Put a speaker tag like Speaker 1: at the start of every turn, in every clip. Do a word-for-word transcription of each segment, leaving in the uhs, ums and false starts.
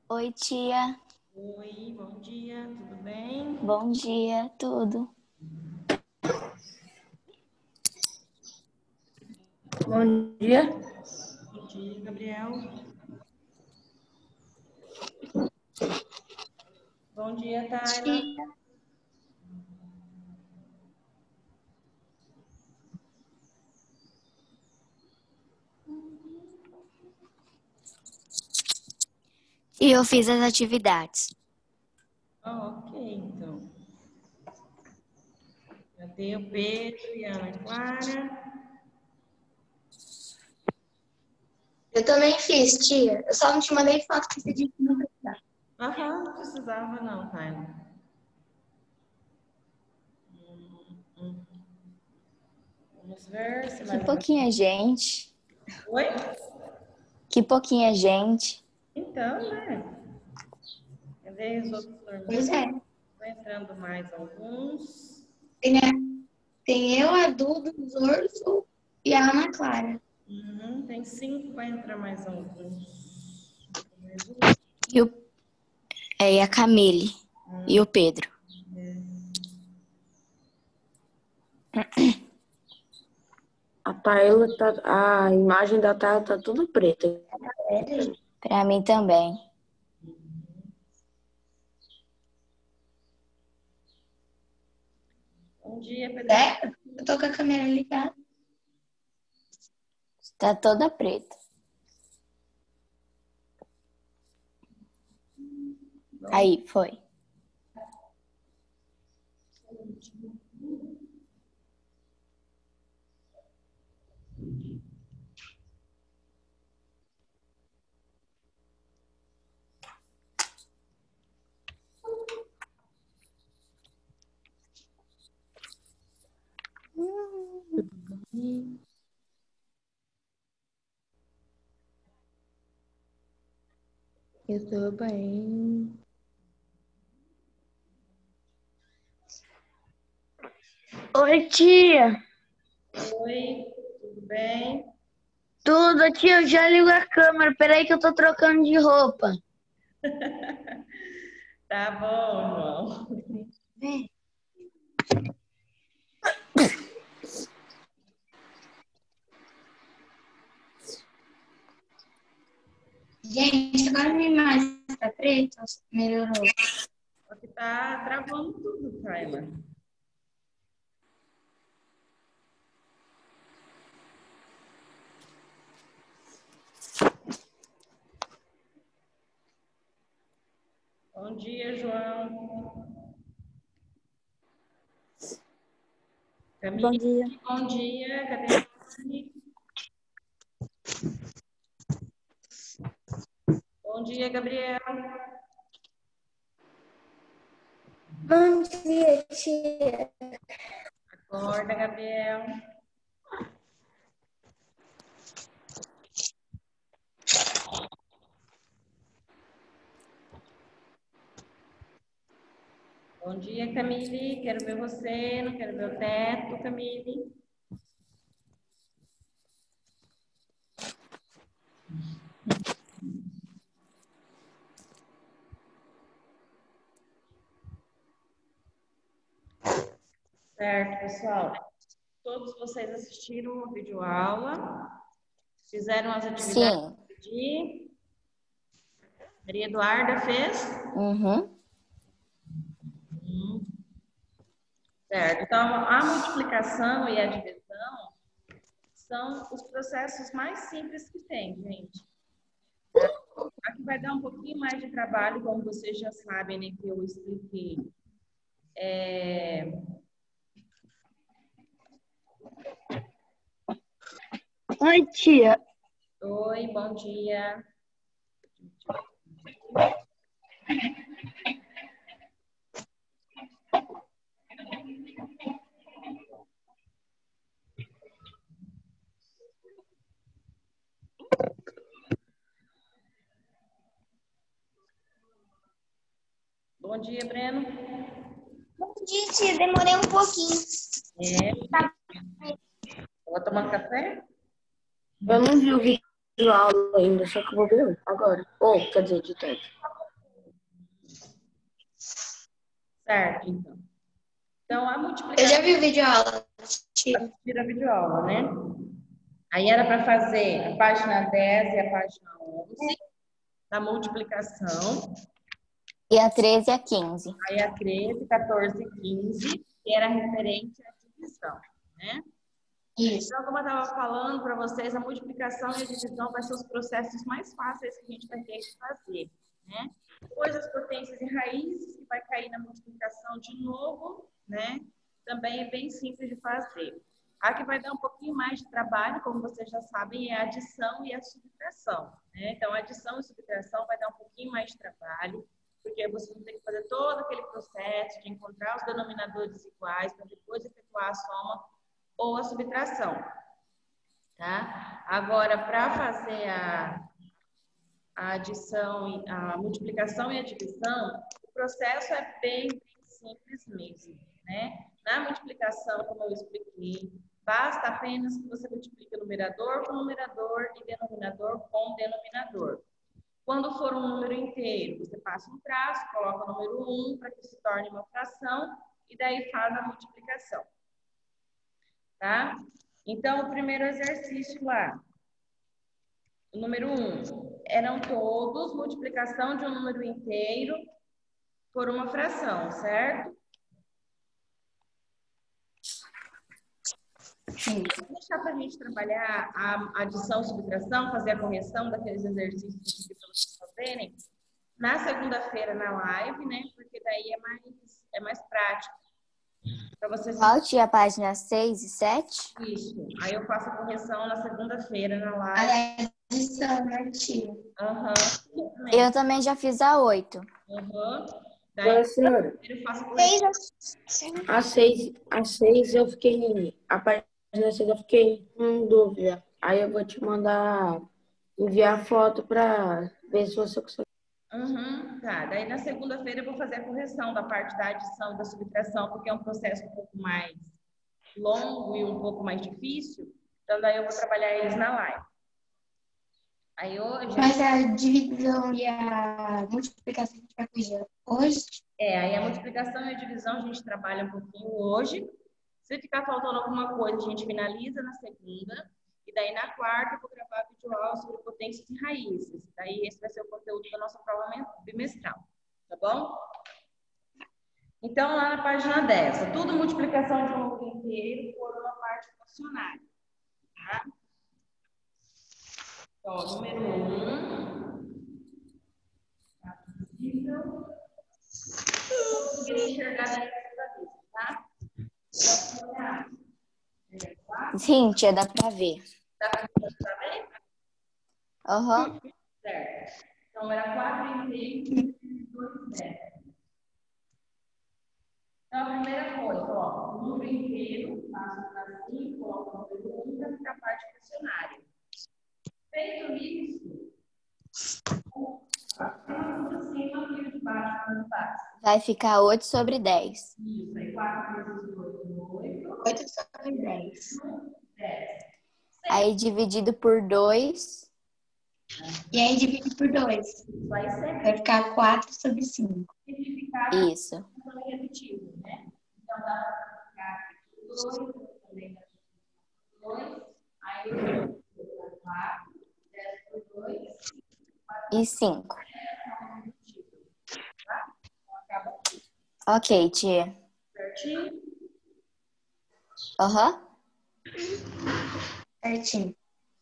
Speaker 1: Oi, tia.
Speaker 2: Oi, bom dia, tudo bem?
Speaker 1: Bom dia, tudo.
Speaker 3: Bom dia.
Speaker 2: Bom dia, Gabriel. Bom dia, Tayla.
Speaker 1: E eu fiz as atividades.
Speaker 2: Ah, ok, então. Cadê o Pedro e a Ana Clara?
Speaker 3: Eu também fiz, tia. Eu só não te mandei foto que você disse que não precisava.
Speaker 2: Aham, não precisava não, Tayla. Hum, hum. Vamos ver se
Speaker 1: Que
Speaker 2: mais...
Speaker 1: pouquinha gente.
Speaker 2: Oi?
Speaker 1: Que pouquinha gente.
Speaker 2: Então, né? Cadê os outros
Speaker 3: Pois é.
Speaker 2: turminhos? Vai entrando mais alguns.
Speaker 3: Tem, a- tem eu, a Duda, o Zorzo e a Ana Clara.
Speaker 2: Uhum, tem cinco, vai entrar mais alguns. Mais um.
Speaker 1: E, o... é, e a Camille.
Speaker 2: Hum,
Speaker 1: E o Pedro.
Speaker 2: é.
Speaker 4: A Taela tá, a imagem da Taela tá tudo preta.
Speaker 1: Pra mim também.
Speaker 2: Bom dia, Pedro.
Speaker 3: É? Eu tô com a câmera ligada.
Speaker 1: Tá toda preta. Aí, foi.
Speaker 4: Eu tô bem.
Speaker 3: Oi, tia.
Speaker 2: Oi, tudo bem?
Speaker 3: Tudo, tia. Eu já ligo a câmera. Peraí que eu tô trocando de roupa.
Speaker 2: Tá bom, João.
Speaker 3: Gente, agora minha imagem tá preta. Melhorou.
Speaker 2: Só que tá travando tudo, Tayla. Bom dia, João. Camille,
Speaker 1: Bom dia.
Speaker 2: bom dia. Cadê a Camille? Bom dia, Gabriel.
Speaker 3: Bom dia, tia.
Speaker 2: Acorda, Gabriel. Bom dia, Camille. Quero ver você. Não quero ver o teto, Camille. Certo, pessoal. Todos vocês assistiram a videoaula, fizeram as atividades
Speaker 1: Sim.
Speaker 2: que eu pedi. Maria Eduarda fez?
Speaker 1: Uhum.
Speaker 2: Hum. Certo. Então, a multiplicação e a divisão são os processos mais simples que tem, gente. Aqui vai dar um pouquinho mais de trabalho, como vocês já sabem, né, que eu expliquei. É...
Speaker 3: Oi, tia.
Speaker 2: Oi, bom dia. Bom dia, Breno.
Speaker 3: Bom dia, tia. Demorei um pouquinho.
Speaker 2: É. Vou tomar café?
Speaker 4: Eu não vi o vídeo da aula ainda, só que eu vou ver agora. Ou, quer dizer, de tarde.
Speaker 2: Certo, então. Então, a
Speaker 3: Eu
Speaker 2: multiplicação...
Speaker 3: já vi vídeo aula, tia.
Speaker 2: Assistir a videoaula, né? Aí era para fazer a página dez e a página onze da multiplicação.
Speaker 1: E a treze e a quinze.
Speaker 2: Aí a treze, quatorze e quinze, que era referente à divisão, né?
Speaker 3: Isso.
Speaker 2: Então, como eu estava falando para vocês, a multiplicação e a divisão vai ser os processos mais fáceis que a gente vai ter que fazer, né? Depois as potências e raízes, que vai cair na multiplicação de novo, né? Também é bem simples de fazer. A que vai dar um pouquinho mais de trabalho, como vocês já sabem, é a adição e a subtração, né? Então, a adição e subtração vai dar um pouquinho mais de trabalho, porque você vai ter que fazer todo aquele processo de encontrar os denominadores iguais para depois efetuar a soma ou a subtração, tá? Agora, para fazer a, a adição, e a multiplicação e a divisão, o processo é bem, bem simples mesmo, né? Na multiplicação, como eu expliquei, basta apenas que você multiplique o numerador com numerador e denominador com denominador. Quando for um número inteiro, você passa um traço, coloca o número um para que se torne uma fração e daí faz a multiplicação. Tá? Então, o primeiro exercício lá, o número um, eram todos multiplicação de um número inteiro por uma fração, certo?
Speaker 3: Sim.
Speaker 2: Vou deixar para a gente trabalhar a adição e subtração, fazer a correção daqueles exercícios para vocês fazerem na segunda-feira na live, né? Porque daí é mais, é mais prático. Para vocês...
Speaker 1: Qual tinha a página seis e sete?
Speaker 2: Isso. Aí eu faço a correção na segunda-feira na live.
Speaker 3: A adição, né, tia?
Speaker 2: Aham.
Speaker 1: Eu também já fiz a oito.
Speaker 2: Aham. Daí
Speaker 4: Agora, senhora,
Speaker 2: eu faço a correção.
Speaker 4: a seis, a seis eu fiquei. A página seis eu fiquei com dúvida. Aí eu vou te mandar enviar foto para ver se você consegue.
Speaker 2: Uhum, tá. Daí na segunda-feira eu vou fazer a correção da parte da adição e da subtração, porque é um processo um pouco mais longo e um pouco mais difícil. Então daí eu vou trabalhar eles na live. Aí hoje...
Speaker 3: Mas a divisão e a multiplicação a gente vai fazer hoje?
Speaker 2: É, aí a multiplicação e a divisão a gente trabalha um pouquinho hoje. Se ficar faltando alguma coisa, a gente finaliza na segunda. E daí na quarta eu vou gravar a videoaula sobre potências e raízes. Daí esse vai ser o conteúdo da nossa prova bimestral. Tá bom? Então, lá na página dez, é tudo multiplicação de um número inteiro por uma parte fracionária. Tá? Então, número um. Tá visível. Eu conseguiria enxergar daí da vista, tá?
Speaker 1: Sim, tia, dá pra ver.
Speaker 2: Dá pra ver?
Speaker 1: Aham.
Speaker 2: Certo. Então, era quatro inteiros e dois zeros. Então, a primeira coisa, ó, o número inteiro, passo para cinco, coloco o número um para ficar a parte fracionária. Feito isso, o cima e o de baixo, quando passa.
Speaker 1: Vai ficar oito sobre dez.
Speaker 2: Isso, aí quatro vezes oito, oito.
Speaker 3: oito sobre dez.
Speaker 2: dez.
Speaker 1: Aí dividido por dois.
Speaker 3: E aí divide por dois.
Speaker 2: Vai ser
Speaker 3: Vai ficar quatro sobre cinco.
Speaker 2: simplificado.
Speaker 1: Isso.
Speaker 2: Também repetido, né? Então, dá para ficar aqui dois, também dá dois, aí eu vou quatro, dez por dois,
Speaker 1: E cinco.
Speaker 2: tá? Então, acaba aqui.
Speaker 1: Ok, tia.
Speaker 2: Certinho?
Speaker 1: Aham.
Speaker 3: Certinho.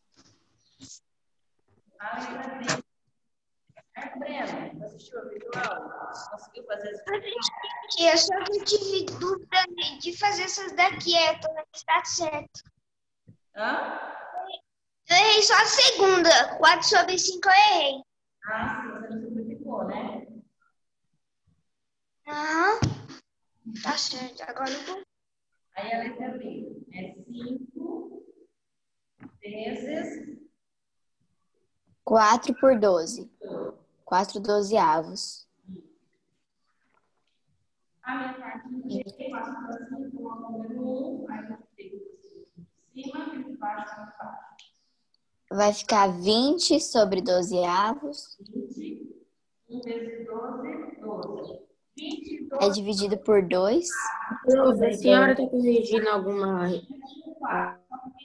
Speaker 2: A letra D. Certo, Breno? Você assistiu a videoaula? Conseguiu fazer isso?
Speaker 5: Eu só não tive dúvida de fazer essas daqui, é, tô na está certo.
Speaker 2: Hã?
Speaker 5: Eu errei só a segunda, quatro sobre cinco eu errei.
Speaker 2: Ah, sim, você não simplificou, né?
Speaker 5: Aham, tá certo, agora eu vou.
Speaker 2: Aí a letra B é cinco vezes
Speaker 1: quatro por doze. quatro dozeavos.
Speaker 2: a minha parte do B, eu passo para cima, coloco o número um, aí eu pego de cima e de baixo para baixo.
Speaker 1: Vai ficar vinte sobre dozeavos.
Speaker 2: vinte, um vezes doze, doze. vinte e
Speaker 1: é dividido por dois.
Speaker 4: Prof, a senhora está corrigindo alguma... ah,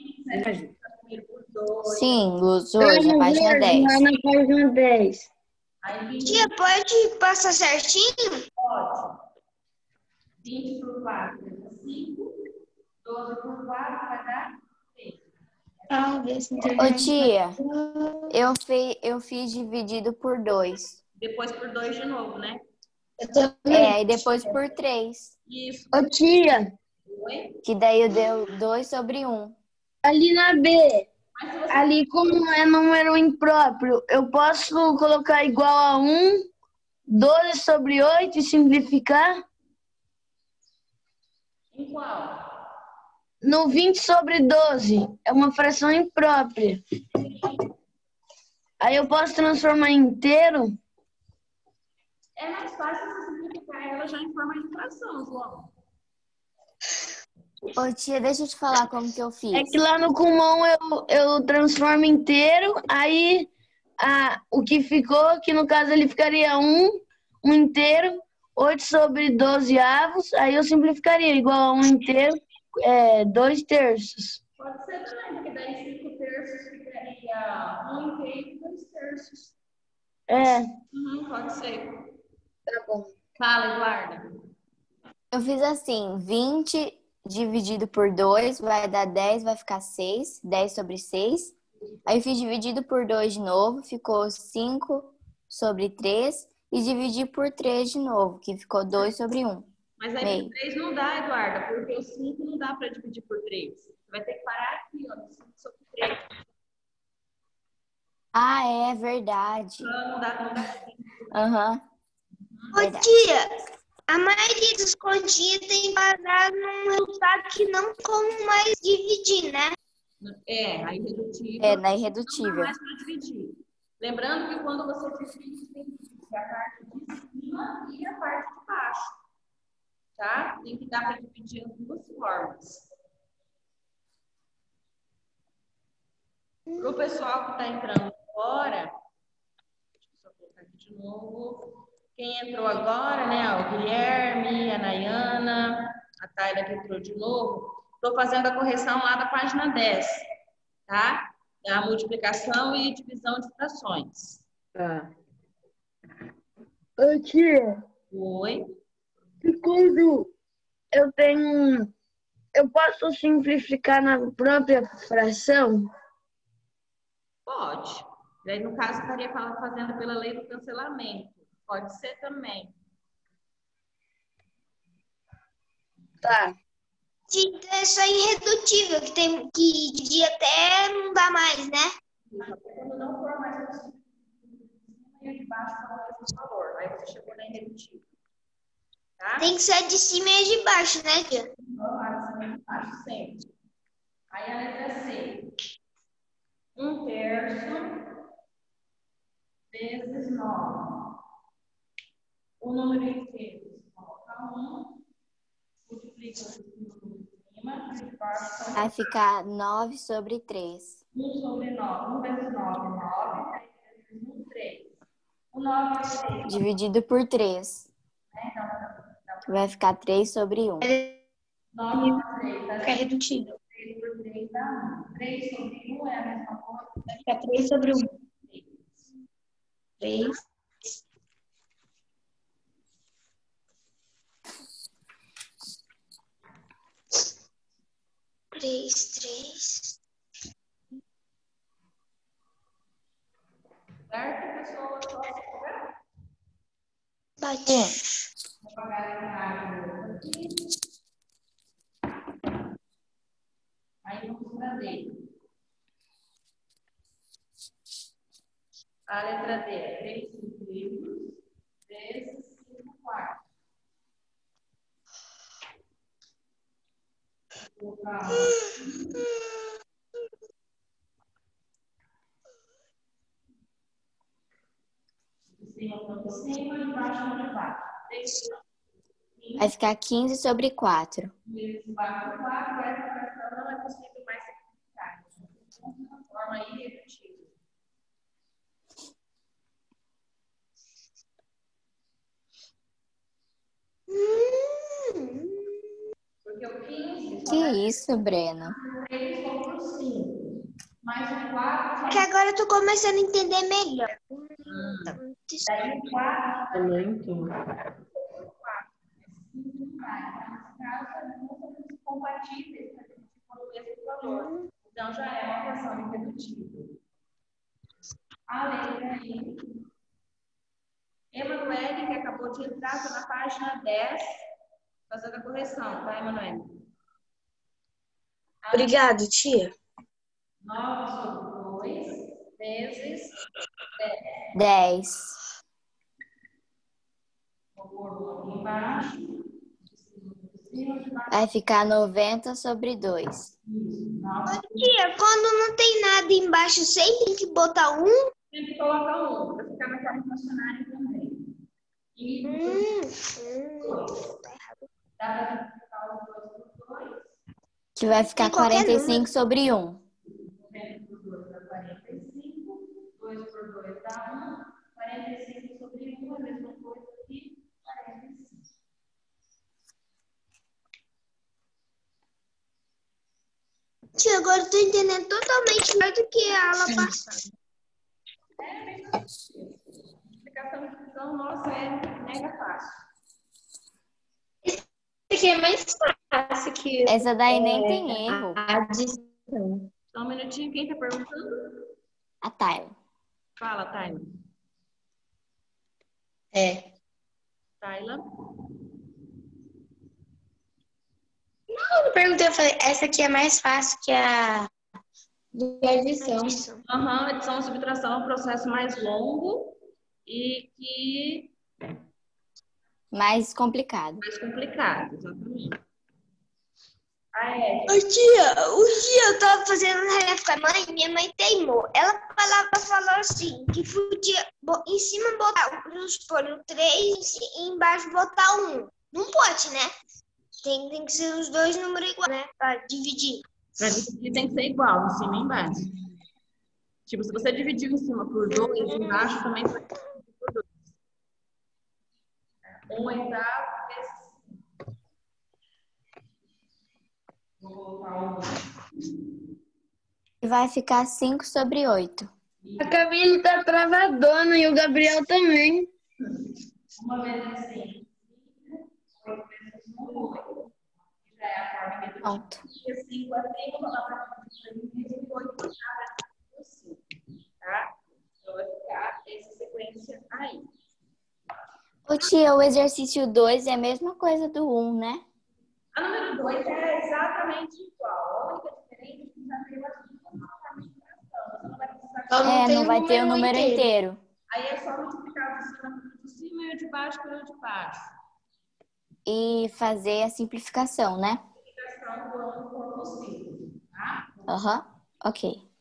Speaker 1: Sim, Luz, hoje, a página dez.
Speaker 4: Lá na página dez.
Speaker 5: Tia, pode passar certinho?
Speaker 2: Pode. vinte por quatro dá cinco. doze por quatro vai dar três.
Speaker 3: Ah, vê se
Speaker 1: Ô,
Speaker 3: internet.
Speaker 1: tia, eu, fe... eu fiz dividido por dois.
Speaker 2: Depois por dois de novo, né?
Speaker 3: Eu também.
Speaker 1: É, e depois por três.
Speaker 2: Isso.
Speaker 4: Ô, tia,
Speaker 2: Oi?
Speaker 1: Que daí eu deu dois sobre um.
Speaker 4: ali na B,
Speaker 2: Mas se você
Speaker 4: ali como é número impróprio, eu posso colocar igual a um, doze sobre oito e simplificar?
Speaker 2: em qual?
Speaker 4: No vinte sobre doze, é uma fração imprópria. Aí eu posso transformar em inteiro?
Speaker 2: É mais fácil você simplificar ela já em forma de fração, João.
Speaker 1: Ô, tia, deixa eu te falar como que eu fiz.
Speaker 4: É que lá no Kumon eu, eu transformo inteiro, aí a, o que ficou, que no caso ele ficaria um, um inteiro, oito sobre doze avos, aí eu simplificaria igual a um inteiro, é, dois terços.
Speaker 2: Pode ser também, porque daí cinco terços ficaria um inteiro e dois terços.
Speaker 4: É,
Speaker 2: Uhum, pode ser.
Speaker 4: tá bom.
Speaker 2: Fala, Eduardo.
Speaker 1: Eu fiz assim, vinte dividido por dois vai dar dez, vai ficar seis. dez sobre seis. Aí eu fiz dividido por dois de novo, ficou cinco sobre três. E dividi por três de novo, que ficou dois sobre um.
Speaker 2: Mas aí
Speaker 1: Meio.
Speaker 2: por três não dá, Eduardo, porque o cinco não dá para dividir por três. Você vai ter que parar aqui, ó, no cinco sobre três.
Speaker 1: Ah, é verdade.
Speaker 2: Não, não dá, não dá.
Speaker 1: Aham.
Speaker 5: Ô,
Speaker 1: Verdade.
Speaker 5: tia, a maioria dos continhos tem parado num resultado que não como mais dividir, né?
Speaker 2: É, a irredutível.
Speaker 1: É, na
Speaker 2: Não
Speaker 1: irredutível.
Speaker 2: dá mais para dividir. Lembrando que quando você divide, tem que dividir a parte de cima e a parte de baixo. Tá? Tem que dar para dividir as duas formas. Para o pessoal que está entrando agora, deixa eu só colocar aqui de novo. Quem entrou agora, né? O Guilherme, a Nayana, a Tayla que entrou de novo. Estou fazendo a correção lá da página dez, tá? A multiplicação e divisão de frações.
Speaker 4: Tá. Ô, tia,
Speaker 2: Oi?
Speaker 4: e quando eu tenho... Eu posso simplificar na própria fração?
Speaker 2: Pode. Daí, no caso, estaria fazendo pela lei do cancelamento. Pode ser também.
Speaker 4: Tá.
Speaker 5: Então é só irredutível, que tem que dividir até não dá mais, né?
Speaker 2: Quando não for mais possível, e de baixo para o mesmo valor. Aí você chegou na irredutível. Tá?
Speaker 5: Tem que ser de cima e de baixo, né, tia?
Speaker 2: Acho sempre. Aí a letra C. Um terço vezes nove. O número inteiro. Coloca um. Multiplica o número de cima e de baixo.
Speaker 1: Vai ficar nove sobre três.
Speaker 2: um sobre nove. um vezes nove, nove. três vezes um, três. O nove é três.
Speaker 1: Dividido por três. Vai ficar três sobre um.
Speaker 2: nove por três dá
Speaker 3: Fica redutível.
Speaker 2: três por três dá um. três sobre um é a mesma coisa.
Speaker 3: Fica três sobre um. três.
Speaker 5: Três, três.
Speaker 2: Certo, pessoal? Só se cobrar.
Speaker 5: Bate.
Speaker 2: Vou pagar a água aqui. Aí vamos para D. A letra D é três centímetros vezes cinco quartos. Vou colocar de cima para cima e de baixo para baixo. três
Speaker 1: Vai ficar quinze sobre quatro.
Speaker 2: vezes quatro por quatro, essa fração não é possível mais simplificar. Então, de uma forma irredutível.
Speaker 5: Hum.
Speaker 2: Porque o quinze só
Speaker 1: Que
Speaker 2: vai
Speaker 1: isso, Breno?
Speaker 2: três sobre o cinco. Mais o quatro,
Speaker 5: Que agora eu tô começando a entender melhor.
Speaker 2: daí o quatro,
Speaker 6: Eu não entendo.
Speaker 2: cinco não vai. Então, nesse caso, não são compatíveis para dividir por o mesmo valor. Então, já é uma equação irredutível. A letra I. Emanuele, que acabou de entrar, está na página dez, fazendo a correção, tá, Emanuele?
Speaker 3: Obrigado, tia.
Speaker 2: nove sobre dois vezes
Speaker 1: dez.
Speaker 2: Vou pôr aqui embaixo.
Speaker 1: Vai ficar noventa sobre dois.
Speaker 5: Tia, quando não tem nada embaixo, sempre tem que botar um?
Speaker 2: Sempre coloca um, para ficar na forma fracionária também. E
Speaker 5: Hum, hum.
Speaker 2: dá para simplificar os dois por dois.
Speaker 1: Que vai ficar
Speaker 5: Tem qualquer
Speaker 1: quarenta e
Speaker 5: número.
Speaker 1: cinco sobre um.
Speaker 2: noventa por dois dá quarenta e cinco. dois por dois dá um. quarenta e cinco sobre um é a mesma coisa que quarenta e cinco.
Speaker 5: Tia, agora eu tô entendendo totalmente mais do que a aula passada.
Speaker 2: Explicação de divisão, nossa, é mega fácil.
Speaker 3: Esse aqui é mais fácil que
Speaker 1: Essa daí nem tem erro.
Speaker 3: a adição.
Speaker 2: Só um minutinho, quem tá perguntando?
Speaker 1: A Tyler.
Speaker 2: Fala, Tayla.
Speaker 3: É.
Speaker 2: Tayla.
Speaker 3: Quando eu perguntei, eu falei, essa aqui é mais fácil que a de adição.
Speaker 5: Adição.
Speaker 2: Aham, adição e subtração é um processo mais longo e que
Speaker 1: Mais complicado.
Speaker 2: mais complicado, exatamente. Ah, é.
Speaker 5: Ô, tia, um dia eu tava fazendo tarefa com a mãe e minha mãe teimou. Ela falava, falou assim, que podia bo- em cima botar, vamos supor, um três e embaixo botar um. Não pode, né? Tem, tem que ser os dois números iguais, né? Pra dividir.
Speaker 2: Para dividir tem que ser igual, em cima e embaixo. Tipo, se você dividir em cima por dois, embaixo também vai dividir por dois. Um oitavo vezes cinco. Vou colocar um.
Speaker 1: E vai ficar cinco sobre oito.
Speaker 4: A Camille tá travadona e o Gabriel também.
Speaker 2: Uma vez assim, oito vezes um, oito. Que já é a forma redutiva.
Speaker 1: Pronto.
Speaker 2: E cinco a cinco, lá para frente, e oito para cinco. Tá? Então vai ficar essa sequência aí.
Speaker 1: Ô tia, o exercício dois é a mesma coisa do um, né?
Speaker 2: A número dois é exatamente igual. A única diferença é que já veio as duas formas de fração. Você não vai precisar.
Speaker 3: Só não
Speaker 1: É,
Speaker 3: tem
Speaker 1: não
Speaker 3: o
Speaker 1: vai ter o
Speaker 3: número
Speaker 1: número
Speaker 3: inteiro.
Speaker 1: inteiro.
Speaker 2: Aí é só multiplicar de cima pelo de cima e o de baixo pelo de baixo.
Speaker 1: E fazer a simplificação, né?
Speaker 2: Multiplicação do ano for possível. Tá?
Speaker 1: Aham. Ok.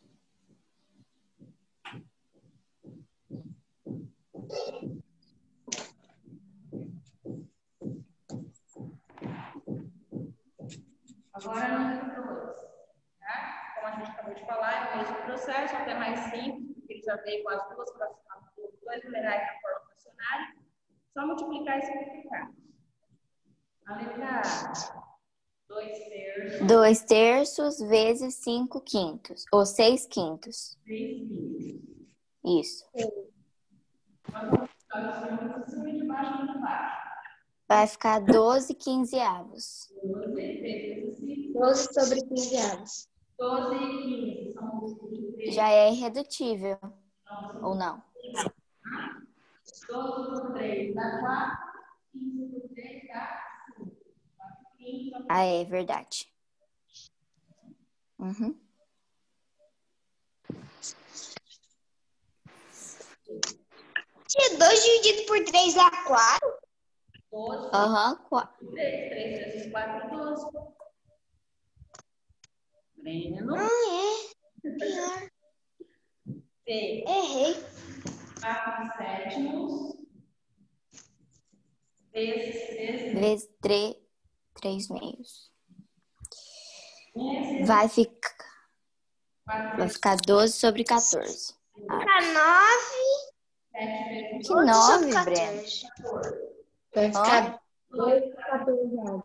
Speaker 2: Agora, número dois. Tá? Como a gente acabou de falar, é o mesmo processo, até mais simples, porque ele já veio com as duas frações, dois numerais na forma fracionária. Só multiplicar e simplificar. A letra A. dois terços.
Speaker 1: dois terços vezes cinco quintos. Ou seis quintos.
Speaker 2: três quintos.
Speaker 1: Isso.
Speaker 2: Vamos multiplicar de cima e de baixo para baixo.
Speaker 1: Vai ficar doze quinzeavos.
Speaker 2: doze vezes cinco.
Speaker 3: doze sobre quinze anos.
Speaker 2: doze e quinze são os três.
Speaker 1: Já é irredutível. Ou não?
Speaker 2: doze por três dá quatro. quinze por três dá cinco. quinze sobre
Speaker 1: Ah, é verdade. Uhum.
Speaker 5: Tia, dois dividido por três dá quatro?
Speaker 2: doze.
Speaker 1: Aham. qua-
Speaker 2: três. três vezes quatro, doze. Breno.
Speaker 5: Não é. Pior.
Speaker 2: seis.
Speaker 5: Errei.
Speaker 2: quatro sétimos. Vezes três.
Speaker 1: Vezes três, três meios.
Speaker 2: Vezes
Speaker 1: Vai ficar,
Speaker 2: quatro.
Speaker 1: vai ficar doze sobre quatorze.
Speaker 5: Fica nove.
Speaker 2: sete vezes
Speaker 1: Que
Speaker 5: oito sobre
Speaker 1: nove, Breno?
Speaker 5: quatorze.
Speaker 3: Vai ficar dois quatorze avos.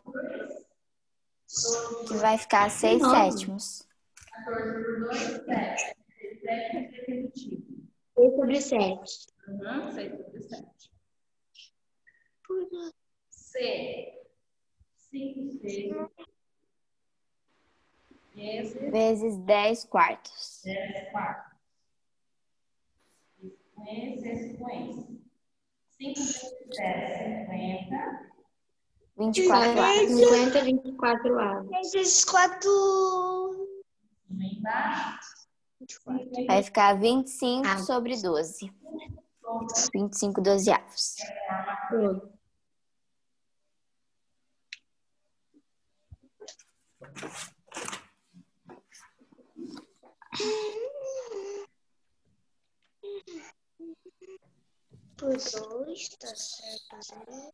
Speaker 1: Que vai ficar seis
Speaker 3: Nossa.
Speaker 1: sétimos.
Speaker 2: quatorze por dois, sete. sete é definitivo.
Speaker 3: seis sobre sete.
Speaker 2: Uhum, seis sobre sete. C. cinco vezes. Vezes
Speaker 1: Vezes dez quartos.
Speaker 2: dez quartos. Esse com esse. cinco vezes dez, cinquenta.
Speaker 1: vinte e quatro avos.
Speaker 3: cinquenta, vinte e quatro avos.
Speaker 5: seis vezes quatro.
Speaker 2: Um embaixo.
Speaker 1: Vai ficar vinte e cinco
Speaker 3: Ah.
Speaker 1: sobre doze. vinte e cinco dozeavos.
Speaker 3: Todo.
Speaker 5: Por dois, tá certo, né?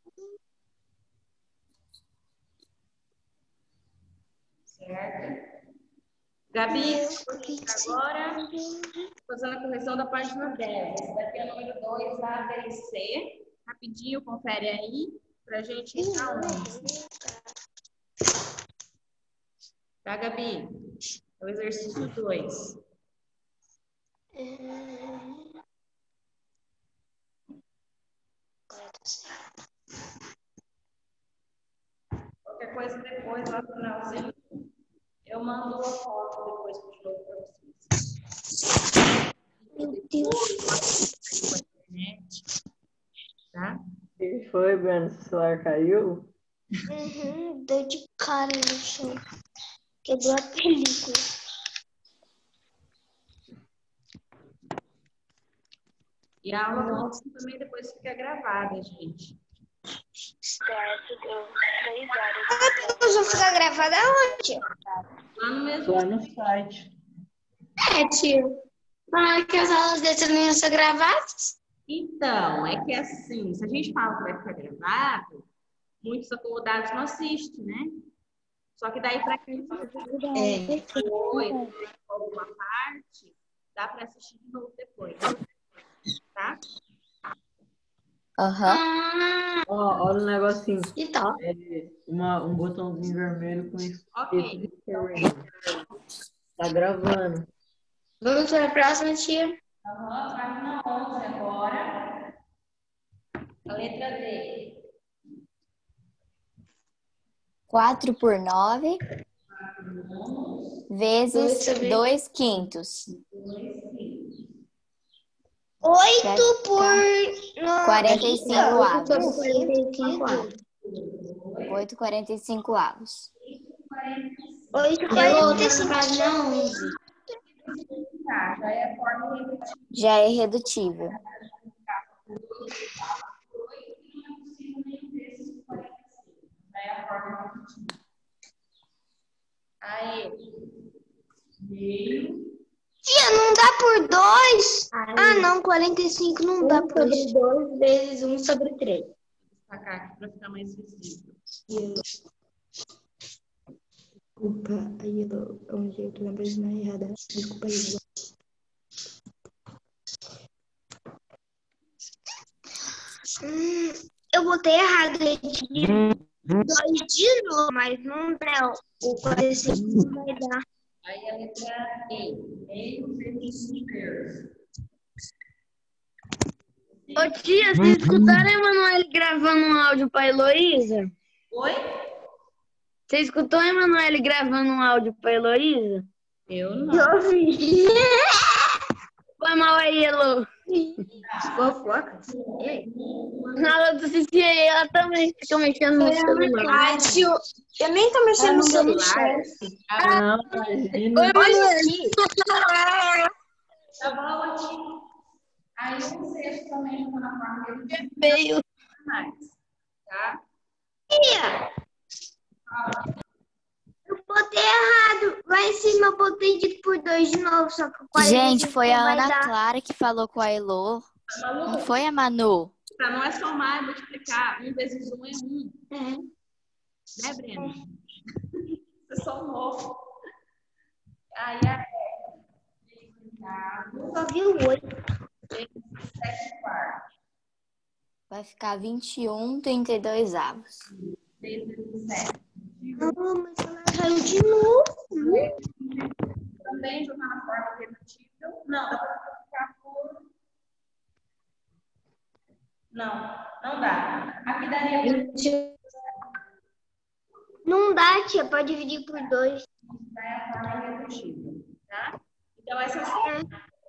Speaker 2: Certo? Gabi, agora fazendo a correção da página dez. Vai ter o número dois, A, B e C. Rapidinho, confere aí, pra gente ir pra onze. Tá, Gabi? É o exercício dois. Qualquer coisa depois, lá no finalzinho, eu mando a foto depois de novo pra vocês.
Speaker 5: Meu Deus.
Speaker 2: Internet, tá?
Speaker 6: O que foi, Breno? Seu celular caiu?
Speaker 5: Uhum, deu de cara no chão. Quebrou a película.
Speaker 2: E a aula também depois fica gravada, gente.
Speaker 5: Certo, deu três horas. Nós vamos ficar gravada onde?
Speaker 2: Lá no mesmo.
Speaker 6: Lá no site.
Speaker 3: É, tio. Falaram que as aulas dessas não iam ser gravadas?
Speaker 2: Então, é que assim, se a gente fala que vai ficar gravado, muitos acomodados não assistem, né? Só que daí, para quem
Speaker 3: É.
Speaker 2: foi alguma parte, dá para assistir de novo depois, tá?
Speaker 1: Aham.
Speaker 3: Ah,
Speaker 6: Ó, olha o negocinho.
Speaker 3: e tal.
Speaker 6: É uma, um botãozinho vermelho com escrito
Speaker 2: Ok.
Speaker 6: screen. Tá gravando.
Speaker 3: Vamos para a próxima, tia.
Speaker 2: Aham, página onze agora. A letra D.
Speaker 1: quatro por nove vezes dois quintos.
Speaker 5: Oito por... no-
Speaker 1: quarenta e cinco avos.
Speaker 3: Sobre quarenta e cinco avos.
Speaker 1: oito quarenta e cinco avos.
Speaker 5: Oito
Speaker 3: Eu
Speaker 5: quarenta
Speaker 3: vou
Speaker 5: e
Speaker 3: na
Speaker 5: cinco.
Speaker 3: página onze.
Speaker 2: Tá, já é a forma repetida.
Speaker 1: Já é irredutível.
Speaker 2: Já é a forma repetida. Aí. Meio.
Speaker 5: Tia, não dá por dois?
Speaker 3: Aí,
Speaker 5: Ah, não, quarenta e cinco não dá
Speaker 3: um
Speaker 5: por
Speaker 3: sobre dois vezes um sobre três.
Speaker 2: Vou destacar aqui para ficar mais visível.
Speaker 3: Desculpa, aí é um jeito na página errada. Desculpa aí.
Speaker 5: Hum, eu botei errado. Dois de novo, mas não dá. O quarenta e cinco não vai dar.
Speaker 2: Aí a letra E. Meio vezes um terço.
Speaker 4: Ô tia, vocês escutaram a Emanuele gravando um áudio pra Heloísa?
Speaker 2: Oi?
Speaker 4: Você escutou a Emanuele gravando um áudio pra Heloísa?
Speaker 2: Eu não.
Speaker 5: Eu vi.
Speaker 4: Foi mal aí, Elo.
Speaker 3: Fofoca.
Speaker 4: Na hora do C C A, ela também fica mexendo no celular.
Speaker 5: Ai, tio, eu nem tô mexendo no celular.
Speaker 6: Não, imagina.
Speaker 4: Oi, Emanuele.
Speaker 2: Tá bom, tio. Aí o sexto também está na forma de
Speaker 4: Veio.
Speaker 2: mais. Tá?
Speaker 5: Tia, eu botei errado. Lá em cima eu botei de por dois de novo, só que o quarenta e
Speaker 1: Gente,
Speaker 5: cinco
Speaker 1: foi a
Speaker 5: não vai
Speaker 1: Ana
Speaker 5: dar.
Speaker 1: Clara que falou com a Elo. Não
Speaker 2: Malu,
Speaker 1: foi a Manu.
Speaker 2: tá, não é somar, é multiplicar. Um vezes um é um.
Speaker 3: É.
Speaker 2: Né, Breno? Você somou. Aí a
Speaker 5: Só vi o oito.
Speaker 2: sete quartos.
Speaker 1: vai ficar vinte e um, trinta e dois avos.
Speaker 2: três vezes sete.
Speaker 5: Não, mas ela caiu de novo.
Speaker 2: Também jogar na forma repetível. Não, dá para ficar por... Não, não dá. Aqui daria por...
Speaker 5: Não dá, tia. Pode dividir por dois.
Speaker 2: Isso é a forma repetível, tá? Então, essas formas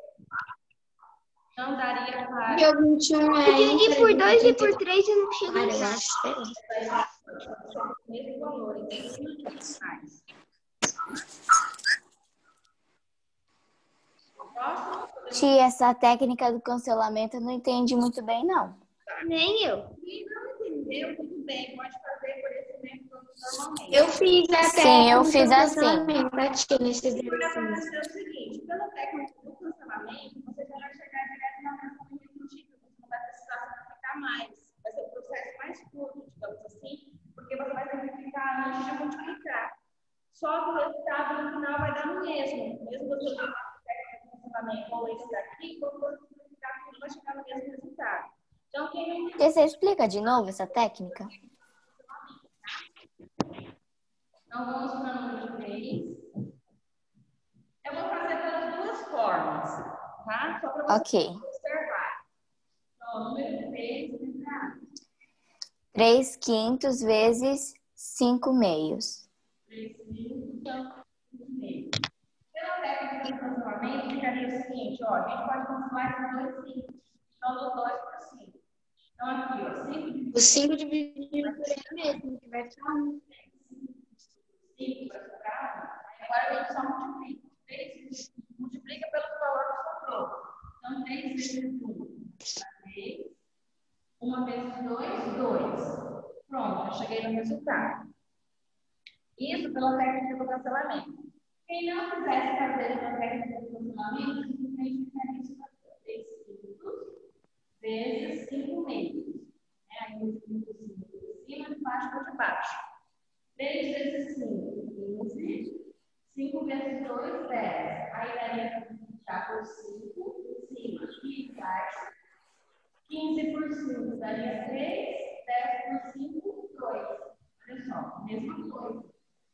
Speaker 2: não daria para...
Speaker 3: Porque o vinte e um é.
Speaker 5: Se dividir por dois e por
Speaker 3: trinta
Speaker 5: três, eu não chego
Speaker 3: e
Speaker 5: em
Speaker 3: quatro, eu
Speaker 5: casa.
Speaker 3: acho, sei lá.
Speaker 2: o mesmo valor, então, mais.
Speaker 1: Tia, essa técnica do cancelamento eu não entendi muito bem, não.
Speaker 5: Nem eu.
Speaker 2: Se não entendeu, tudo bem, pode fazer por esse método normalmente.
Speaker 3: Eu fiz a
Speaker 1: Sim,
Speaker 3: técnica
Speaker 1: eu fiz
Speaker 3: do
Speaker 1: assim.
Speaker 3: cancelamento, bati nesse
Speaker 2: Você vai
Speaker 3: exercício.
Speaker 2: fazer o seguinte, pela técnica do cancelamento, você já vai chegar direto na versão repetível, você não vai precisar simplificar mais. Vai ser o processo mais curto, digamos assim, porque você vai simplificar antes de multiplicar. Só que o resultado no final vai dar no mesmo. Mesmo você usando a técnica do cancelamento ou esse daqui, quando você simplificar tudo, vai chegar no mesmo resultado. Então, quem não entendeu,
Speaker 1: Porque você explica de novo essa técnica?
Speaker 2: então vamos para o número três. Eu vou fazer pelas duas formas, tá? Só para você
Speaker 1: Ok.
Speaker 2: observar. Então, número três,
Speaker 1: três quintos vezes cinco meios.
Speaker 2: três, cinco, então, cinco meio. Pela técnica do cancelamento, ficaria o seguinte, ó, a gente pode cancelar esses dois cinco. Então, dos dois por cinco. Então, aqui, ó, cinco dividido
Speaker 3: O cinco dividido por ele mesmo, que vai ficar um.
Speaker 2: cinco vai sobrar um. Agora a gente só multiplica. três multiplica pelo valor que sobrou. Então, três vezes um, três. uma vezes dois, dois. Pronto, já cheguei no resultado. Isso pela técnica do cancelamento. Quem não quisesse fazer pela técnica do cancelamento, simplesmente ficaria isso aqui. três quintos vezes cinco meios. É, aí eu cinco de cima, de baixo para de baixo. três vezes cinco, quinze. cinco vezes dois, dez. Aí daria para multiplicar por cinco em cima e embaixo. quinze por cinco daria três. dez por cinco, dois. Olha só, mesma coisa.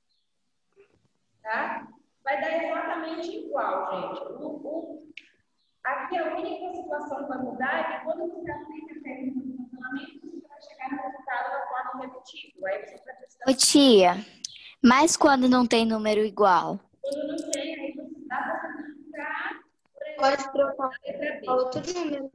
Speaker 2: Tá? Vai dar exatamente igual, gente. O, o, aqui a única situação que vai mudar é que quando você aplica a técnica do cancelamento, você vai chegar no resultado da forma repetível. Aí você vai precisar...
Speaker 1: Ô, tia, mas quando não tem número igual?
Speaker 2: Quando não tem, aí você dá para simplificar, por exemplo,
Speaker 3: Pode trocar
Speaker 2: a letra B.
Speaker 3: outro número.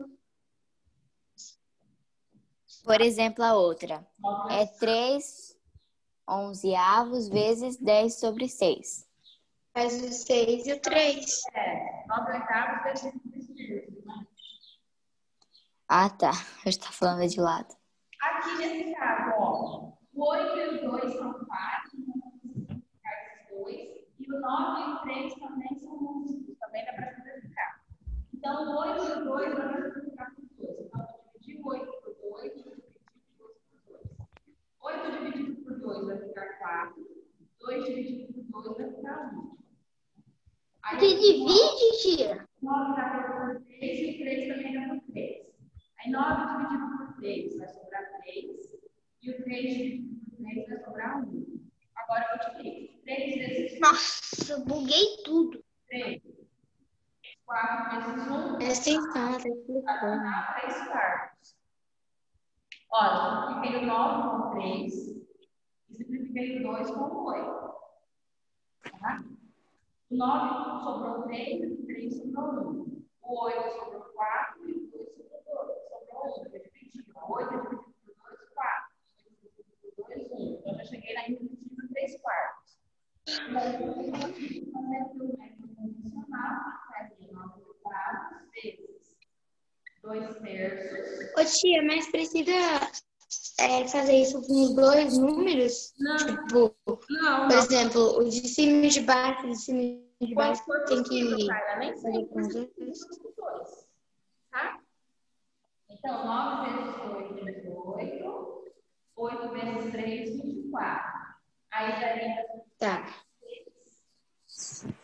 Speaker 1: Por exemplo, a outra. É três onzeavos vezes dez sobre seis.
Speaker 3: Faz o seis e o três.
Speaker 2: É, nove oitavos vezes três.
Speaker 1: Ah, tá. Eu estava falando de lado.
Speaker 2: Aqui nesse caso, ó, o oito e o dois são pares, então vamos simplificar esses dois. E o nove e o três também são múltiplos, também dá para simplificar. Então, o oito e o dois vamos simplificar por dois. Então, eu vou dividir o oito por dois, eu vou dividir o dois por dois. oito dividido por dois vai ficar quatro. dois dividido por dois vai ficar um. Aí,
Speaker 5: Você divide, tia?
Speaker 2: nove dá por três e três também dá por três. Aí nove dividido por três vai sobrar três. E o três dividido por três vai sobrar um. Agora eu multiplico. três vezes
Speaker 5: Nossa, eu buguei tudo.
Speaker 2: três. quatro vezes um.
Speaker 3: Presta atenção, tá
Speaker 2: Vai
Speaker 3: explicando.
Speaker 2: dar três quartos. Olha, eu simplifiquei o nove com três. E simplifiquei o dois com oito. Tá? O nove sobrou três, o três sobrou um. O oito sobrou quatro e o dois sobrou dois. Sobrou um. Eu dividi. oito dividido por dois, quatro. oito dividido por dois, um. Então, já cheguei na infinitivo três quartos. E aí, eu vou fazer o método convencional, que fazia nove oitavos vezes dois terços.
Speaker 3: Ô tia, mas precisa é, fazer isso com os dois números?
Speaker 2: Não.
Speaker 3: Tipo,
Speaker 2: Não,
Speaker 3: por
Speaker 2: não.
Speaker 3: exemplo, o de cima e de baixo, o de cima e de baixo
Speaker 2: Quando for
Speaker 3: tem
Speaker 2: possível,
Speaker 3: que
Speaker 2: Carla, nem
Speaker 3: fazer
Speaker 2: sempre
Speaker 3: com os
Speaker 2: precisa
Speaker 3: dois.
Speaker 2: dos dois, tá? Então, nove vezes oito, dezoito. oito vezes três, vinte e quatro. Aí daria
Speaker 3: Tá.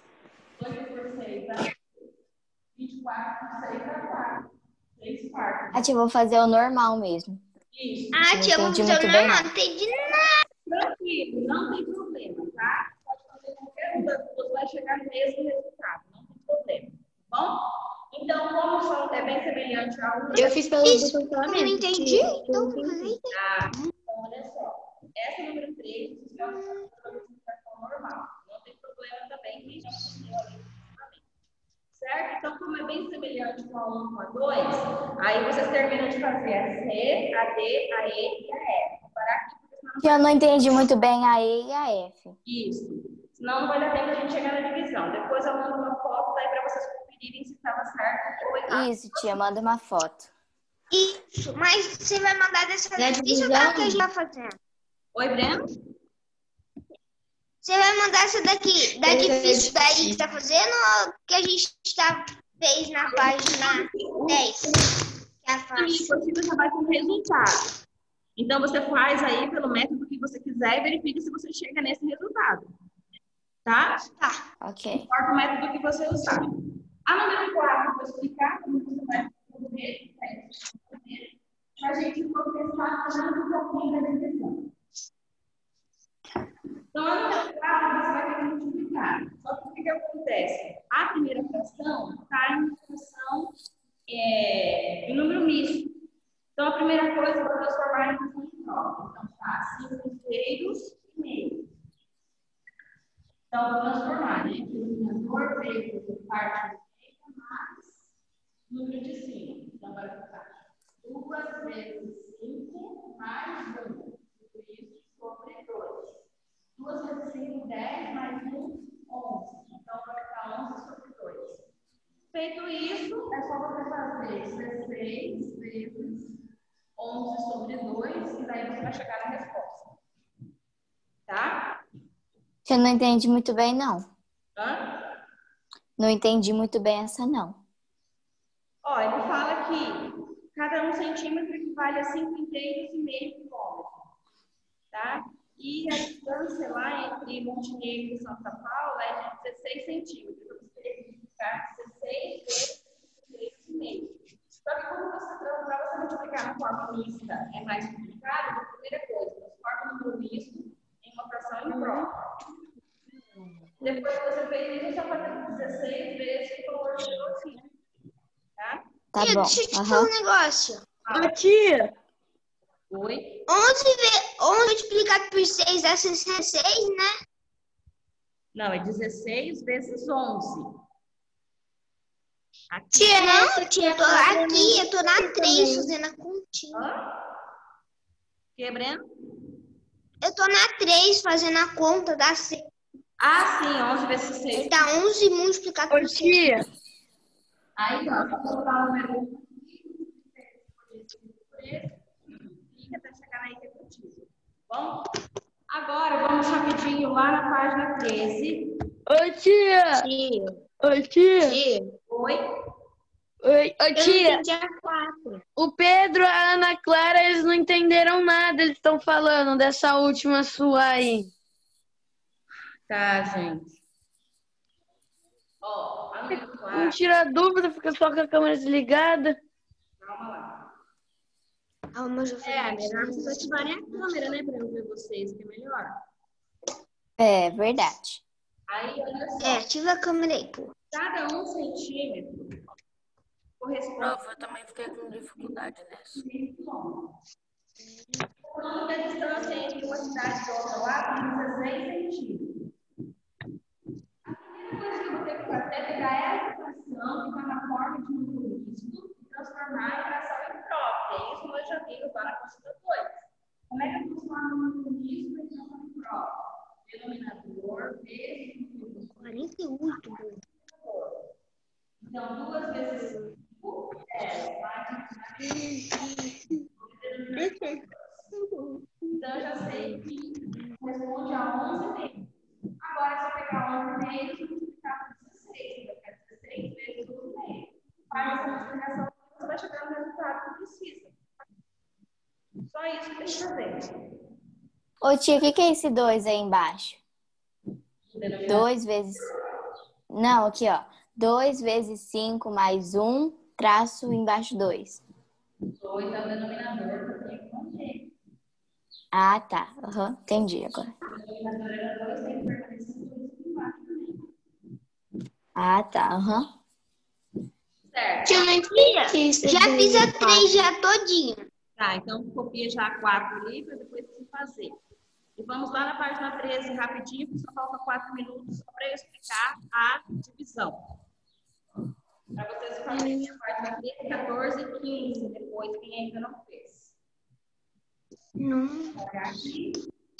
Speaker 2: oito por seis dá vinte e quatro por seis dá quatro. três quartos.
Speaker 1: Tia, eu vou fazer o normal mesmo.
Speaker 2: Isso.
Speaker 5: Ah,
Speaker 1: Não
Speaker 5: tia, vamos
Speaker 1: entendi
Speaker 5: fazer o
Speaker 1: muito bem,
Speaker 5: normal.
Speaker 1: não.
Speaker 5: Não entendi nada.
Speaker 2: Tranquilo, não tem problema, tá? Pode fazer qualquer um das duas, vai chegar no mesmo resultado, não tem problema, tá bom? Então, como o som é bem semelhante ao
Speaker 3: Eu fiz pelo
Speaker 5: Isso,
Speaker 3: botão
Speaker 5: eu não
Speaker 3: ferramenta.
Speaker 5: entendi.
Speaker 3: tia.
Speaker 5: Então,
Speaker 3: Eu entendi.
Speaker 2: tá? Então, olha só. Essa número três, vocês podem fazer pela multiplicação normal. Não tem problema também, quem já aprendeu ali também. Certo? Então, como é bem semelhante com a um com a dois, aí vocês terminam de fazer a C, a D, a E e a F. Vou parar aqui, porque senão não
Speaker 1: Que eu não entendi muito bem a E e a F.
Speaker 2: Isso. Senão não vai dar tempo a gente chegar na divisão. Depois eu mando uma foto daí para vocês conferirem se estava certo ou errado.
Speaker 1: Isso, tia, manda uma foto.
Speaker 5: Isso, mas você vai mandar dessa
Speaker 3: Na
Speaker 5: difícil ou
Speaker 3: divisão?
Speaker 5: da que a gente tá fazendo?
Speaker 2: Oi, Breno?
Speaker 5: Você vai mandar essa daqui, da
Speaker 3: Essa é
Speaker 5: difícil daí que
Speaker 3: difícil.
Speaker 5: tá fazendo ou que a gente tá, fez na página dez? Que é a
Speaker 2: Sim,
Speaker 5: fácil.
Speaker 2: você já vai com o resultado. Então você faz aí pelo método que você quiser e verifica se você chega nesse resultado. Tá?
Speaker 5: Tá.
Speaker 1: Ok.
Speaker 2: Importa o método que você usar. A número quatro, eu vou explicar como você vai fazer, para a gente começar fazendo um pouquinho da divisão. Então, a número quatro, você vai ter que multiplicar. Só que o que, que acontece? A primeira fração está em fração é, em número misto. Então, a primeira coisa, eu vou transformar em fração de troca. Então, tá, cinco inteiros e meio. Então, eu vou transformar, né? Denominador vezes parte do meio mais número de cinco. Então, vai ficar duas vezes cinco mais um. Tudo isso sobre dois. duas vezes cinco, dez, mais um, onze. Então, vai ficar onze sobre dois. Feito isso, é só você fazer dezesseis vezes onze sobre dois, e daí você vai chegar na resposta. Tá?
Speaker 1: Eu não entendi muito bem, não.
Speaker 2: Hã?
Speaker 1: Não entendi muito bem essa, não.
Speaker 2: Ó, ele fala que cada um centímetro equivale a cinco inteiros e meio quilômetro. Tá? E a distância lá entre Montenegro e Santa Paula é de dezesseis centímetros. Então, você teria que multiplicar dezesseis vezes cinco inteiros e meio. Só que quando você, para você multiplicar na forma mista é mais complicado, a primeira coisa, transforma o número misto em uma fração imprópria. Depois que você fez isso, você vai fazer dezesseis vezes o valor de doze. Tá?
Speaker 1: Tá
Speaker 5: Tia,
Speaker 1: bom.
Speaker 5: deixa eu te
Speaker 1: Aham.
Speaker 5: falar um negócio.
Speaker 4: Ô, tia,
Speaker 2: Oi?
Speaker 5: onze, ve- onze multiplicado por seis é sessenta e seis, né?
Speaker 2: Não, é dezesseis vezes onze. Aqui.
Speaker 5: Tia, não, tia, eu tô aqui, eu tô na três fazendo a continha.
Speaker 2: Hã? Que, Breno?
Speaker 5: Eu tô na três fazendo a conta da seis.
Speaker 2: Ah, sim, onze vezes seis.
Speaker 5: Dá onze multiplicado
Speaker 4: ô,
Speaker 5: por seis.
Speaker 4: tia,
Speaker 2: Aí, ó, vou colocar o número fica até chegar na executiva. Bom? Agora, vamos rapidinho lá na página treze.
Speaker 4: ô, tia,
Speaker 3: Tia,
Speaker 4: ô, tia,
Speaker 3: tia,
Speaker 2: Oi?
Speaker 4: oi, ô,
Speaker 3: eu não
Speaker 4: tia,
Speaker 3: entendi a quatro.
Speaker 4: o Pedro, a Ana Clara, eles não entenderam nada, eles estão falando dessa última sua aí.
Speaker 2: Tá, gente. Ó, a número
Speaker 4: Não
Speaker 2: quatro.
Speaker 4: tira dúvida, fica só com a câmera desligada.
Speaker 2: Calma lá.
Speaker 5: Ah, mas eu
Speaker 2: É,
Speaker 5: falei.
Speaker 2: melhor vocês ativarem a câmera, né, pra eu ver vocês, que é melhor.
Speaker 1: É verdade.
Speaker 2: Aí, olha só.
Speaker 5: É, ativa a câmera aí, pô.
Speaker 2: Cada um centímetro corresponde
Speaker 4: Eu também fiquei com dificuldade nessa.
Speaker 2: a meio quilômetro. O nome da distância entre uma cidade e outra lá tem dezesseis centímetros. A primeira coisa que eu vou ter que fazer é pegar essa fração que está na forma de número misto e transformar em fração imprópria. Isso nós já vimos lá na consulta dois. Como é que eu transformo um número misto em fração imprópria? Denominador vezes número
Speaker 5: quarenta e oito.
Speaker 2: Então, duas vezes cinco, dez, mais Então, eu já sei que corresponde a onze meio. Agora, se eu pegar onze meio e multiplicar por dezesseis, eu quero dezesseis vezes onze meio. Faz essa multiplicação, você vai chegar no resultado que precisa. Só isso que tem que fazer.
Speaker 1: Ô, tia, o que, que é esse dois aí embaixo? dois vezes... Não, aqui, ó. dois vezes cinco mais um, traço embaixo dois.
Speaker 2: dois é o denominador do tempo com G.
Speaker 1: Ah, tá. Aham, entendi agora.
Speaker 2: O denominador era dois, tem que permanecer dois aqui embaixo também.
Speaker 1: Ah, tá. Aham.
Speaker 2: Certo.
Speaker 3: Eu não entendi isso.
Speaker 5: Já fiz a três já todinha.
Speaker 2: Tá, então copia já a quatro ali para depois você fazer. E vamos lá na página treze rapidinho, porque só falta quatro minutos só para eu explicar a divisão. Para vocês fazerem a página treze, quatorze e quinze, depois quem ainda não fez.
Speaker 3: Não.
Speaker 2: Vou pegar aqui.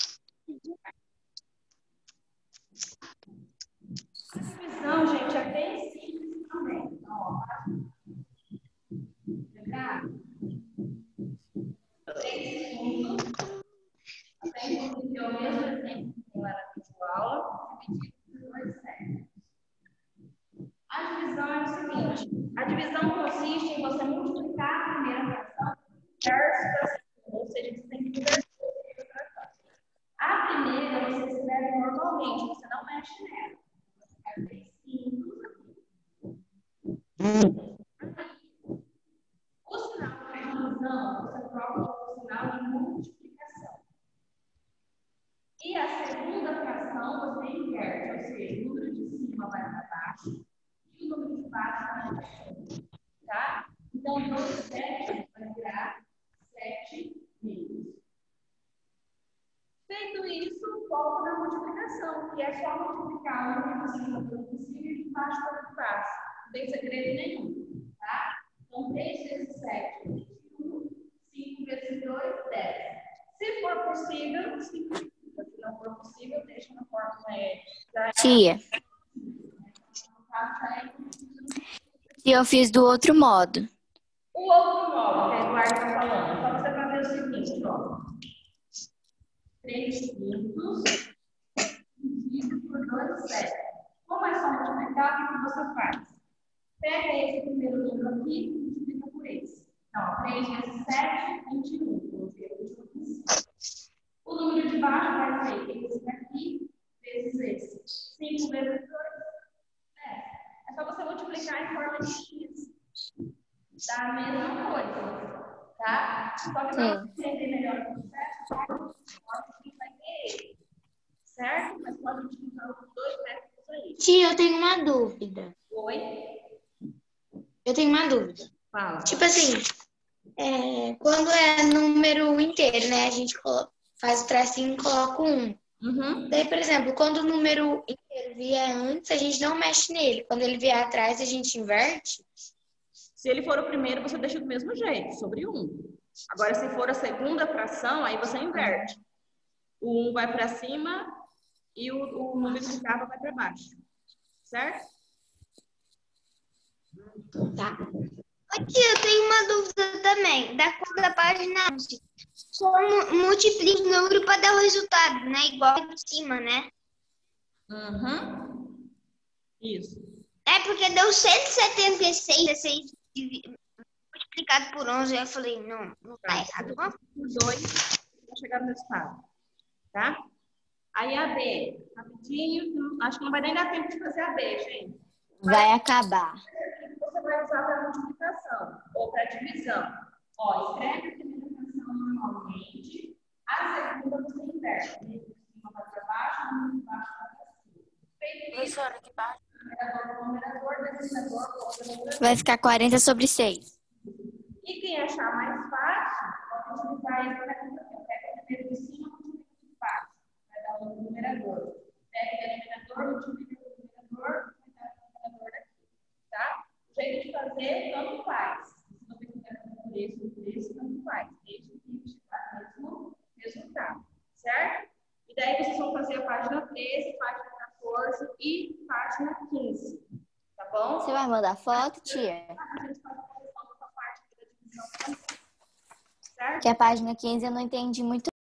Speaker 2: A divisão, gente, é bem simples também. Então, ó, pegar três pontos. Até inclusive é o mesmo exemplo que tem lá na videoaula, dividido por dois séculos. A divisão é o seguinte: a divisão consiste em você multiplicar a primeira fração versus a segunda, ou seja, você tem que inverter a primeira fração. A primeira você escreve normalmente, você não mexe nela. Você escreve cinco aqui. O sinal de divisão, você troca o sinal de multiplicação. E a segunda fração você inverte, ou seja, o número de cima vai para baixo e o número de baixo vai para cima. Tá? Então, dois, sete vai virar sete meios. Feito isso, volta na multiplicação, que é só multiplicar o número de cima pelo possível e de baixo pelo baixo. Não tem segredo nenhum. Tá? Então, três vezes sete, vinte e um. cinco vezes dois, dez. Se for possível, simplifica. Se não for possível, deixa na forma. É,
Speaker 1: Tia, e eu fiz do outro modo.
Speaker 2: o outro modo que a Eduardo está falando, é só você fazer o seguinte, ó. três quintos dividido por dois, sete. Como é só multiplicar, o que você faz? Pega esse primeiro número aqui e multiplica por esse. Então, três vezes sete, vinte e um. Vou ver vinte e um. O número de baixo vai ser esse aqui, vezes esse. cinco vezes dois, dez. É só você multiplicar em forma de x. Dá a mesma coisa, tá? Só que para você entender melhor o processo, você vai ter ele. Certo? Mas pode utilizar os dois métodos aí.
Speaker 3: Tia, eu tenho uma dúvida.
Speaker 2: Oi?
Speaker 3: Eu tenho uma dúvida.
Speaker 2: Fala.
Speaker 3: Tipo assim, é, quando é número inteiro, né? A gente colo- faz o tracinho e coloca um.
Speaker 2: Uhum.
Speaker 3: Daí, por exemplo, quando o número inteiro vier antes, a gente não mexe nele. Quando ele vier atrás, a gente inverte.
Speaker 2: Se ele for o primeiro, você deixa do mesmo jeito, sobre um. Agora, se for a segunda fração, aí você inverte. O um vai para cima e o, o número de cava vai para baixo. Certo?
Speaker 3: Tá.
Speaker 5: Ô, tia, eu tenho uma dúvida também. Da cor da página onze. Só mu- multiplica o número para dar o resultado, né? Igual de cima, né?
Speaker 2: Uhum. Isso.
Speaker 5: É porque deu cento e setenta e seis dezesseis, divi- multiplicado por onze. Aí eu falei, não, não tá errado. Não.
Speaker 2: Por dois, para chegar no resultado. Tá? Aí a B. Rapidinho. Acho que não vai nem dar tempo de fazer a B, gente.
Speaker 1: Vai acabar.
Speaker 2: Você vai usar para multiplicação ou para divisão. Ó, escreve a primeira fração normalmente, a segunda você inverte. O número de cima vai para baixo, o número de baixo vai para cima. Feito isso, numerador com numerador, denominador com denominador.
Speaker 1: Vai ficar quarenta sobre seis.
Speaker 2: E quem achar mais fácil, pode utilizar esse método aqui. Pega o primeiro de cima, multiplica de baixo. Vai dar o numerador. Pega o denominador, multiplica o numerador, vai dar o numerador daqui. Tá? O jeito de fazer, tanto faz. Se você quiser fazer por esse ou por esse, tanto faz. Desde que chegar no mesmo resultado. Certo? E daí vocês vão fazer a página treze, página quatorze e página quinze. Tá bom?
Speaker 1: Você vai mandar foto, tia?
Speaker 2: A gente faz a correção dessa parte da divisão também. Certo?
Speaker 1: Que a página quinze eu não entendi muito